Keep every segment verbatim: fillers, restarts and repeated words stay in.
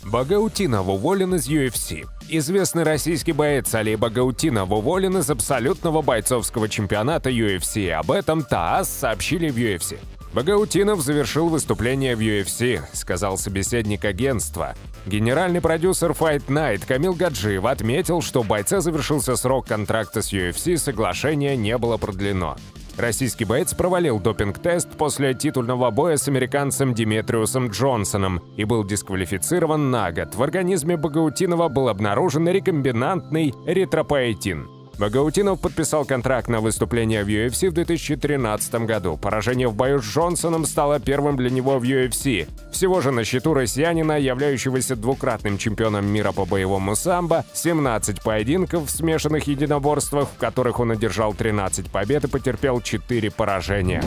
Багаутинов уволен из ю эф си. Известный российский боец Али Багаутинов уволен из абсолютного бойцовского чемпионата ю эф си. Об этом ТАСС сообщили в ю эф си. Багаутинов завершил выступление в ю эф си, сказал собеседник агентства. Генеральный продюсер Fight Night Камил Гаджиев отметил, что у бойца завершился срок контракта с ю эф си, соглашение не было продлено. Российский боец провалил допинг-тест после титульного боя с американцем Диметриусом Джонсоном и был дисквалифицирован на год. В организме Багаутинова был обнаружен рекомбинантный эритропоэтин. Багаутинов подписал контракт на выступление в ю эф си в две тысячи тринадцатом году. Поражение в бою с Джонсоном стало первым для него в ю эф си. Всего же на счету россиянина, являющегося двукратным чемпионом мира по боевому самбо, семнадцать поединков в смешанных единоборствах, в которых он одержал тринадцать побед и потерпел четыре поражения.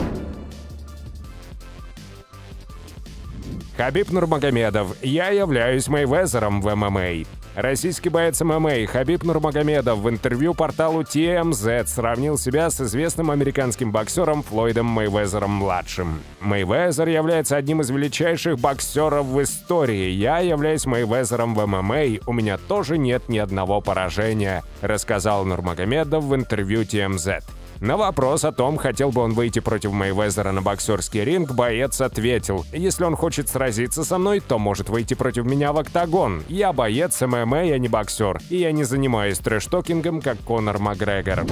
Хабиб Нурмагомедов. Я являюсь Мейвезером в эм эм а. Российский боец эм эм а Хабиб Нурмагомедов в интервью порталу ти эм зет сравнил себя с известным американским боксером Флойдом Мейвезером-младшим. Мейвезер является одним из величайших боксеров в истории. Я являюсь Мейвезером в эм эм а, у меня тоже нет ни одного поражения, рассказал Нурмагомедов в интервью ти эм зет. На вопрос о том, хотел бы он выйти против Мейвезера на боксерский ринг, боец ответил: «Если он хочет сразиться со мной, то может выйти против меня в октагон. Я боец эм эм а, я не боксер, и я не занимаюсь трэш-токингом, как Конор Макгрегор».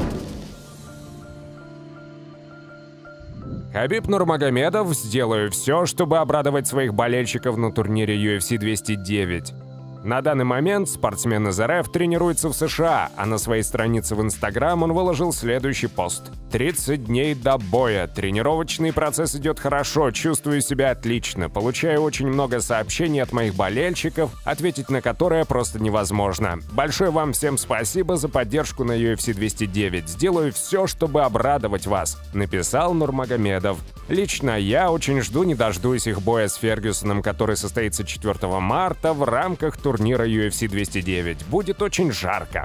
Хабиб Нурмагомедов: «Сделаю все, чтобы обрадовать своих болельщиков на турнире ю эф си двести девять». На данный момент спортсмен из эр эф тренируется в США, а на своей странице в Инстаграм он выложил следующий пост. тридцать дней до боя. Тренировочный процесс идет хорошо, чувствую себя отлично. Получаю очень много сообщений от моих болельщиков, ответить на которые просто невозможно. Большое вам всем спасибо за поддержку на ю эф си двести девять. Сделаю все, чтобы обрадовать вас», — написал Нурмагомедов. «Лично я очень жду, не дождусь их боя с Фергюсоном, который состоится четвёртого марта в рамках турнира ю эф си двести девять. Будет очень жарко».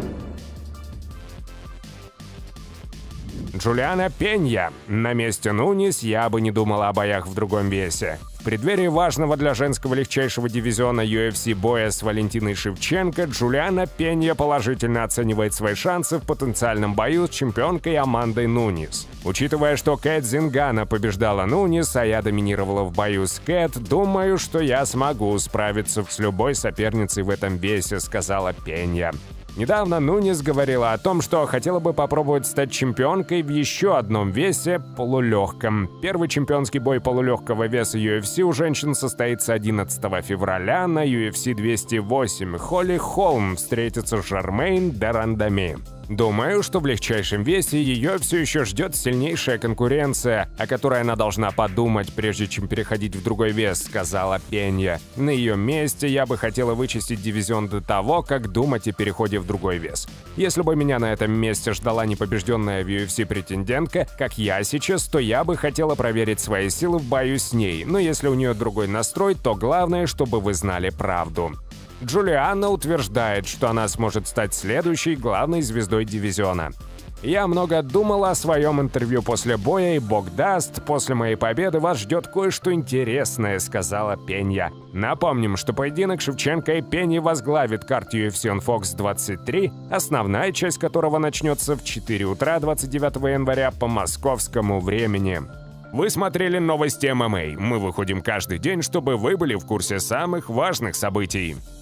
Джулиана Пенья. На месте Нунис я бы не думала о боях в другом весе. В преддверии важного для женского легчайшего дивизиона ю эф си боя с Валентиной Шевченко Джулиана Пенья положительно оценивает свои шансы в потенциальном бою с чемпионкой Амандой Нунис. Учитывая, что Кэт Зингана побеждала Нунис, а я доминировала в бою с Кэт, думаю, что я смогу справиться с любой соперницей в этом весе, сказала Пенья. Недавно Нунис говорила о том, что хотела бы попробовать стать чемпионкой в еще одном весе – полулегком. Первый чемпионский бой полулегкого веса ю эф си у женщин состоится одиннадцатого февраля на ю эф си двести восемь. Холли Холм встретится с Жермейн де Рандами. Думаю, что в легчайшем весе ее все еще ждет сильнейшая конкуренция, о которой она должна подумать, прежде чем переходить в другой вес, сказала Пенья. На ее месте я бы хотела вычистить дивизион до того, как думать о переходе в другой вес. Если бы меня на этом месте ждала непобежденная в ю эф си претендентка, как я сейчас, то я бы хотела проверить свои силы в бою с ней, но если у нее другой настрой, то главное, чтобы вы знали правду. Джулиана утверждает, что она сможет стать следующей главной звездой дивизиона. «Я много думала о своем интервью после боя, и бог даст, после моей победы вас ждет кое-что интересное», — сказала Пенья. Напомним, что поединок Шевченко и Пеньи возглавит карт ю эф си on Fox двадцать три, основная часть которого начнется в четыре утра двадцать девятого января по московскому времени. Вы смотрели новости эм эм а. Мы выходим каждый день, чтобы вы были в курсе самых важных событий.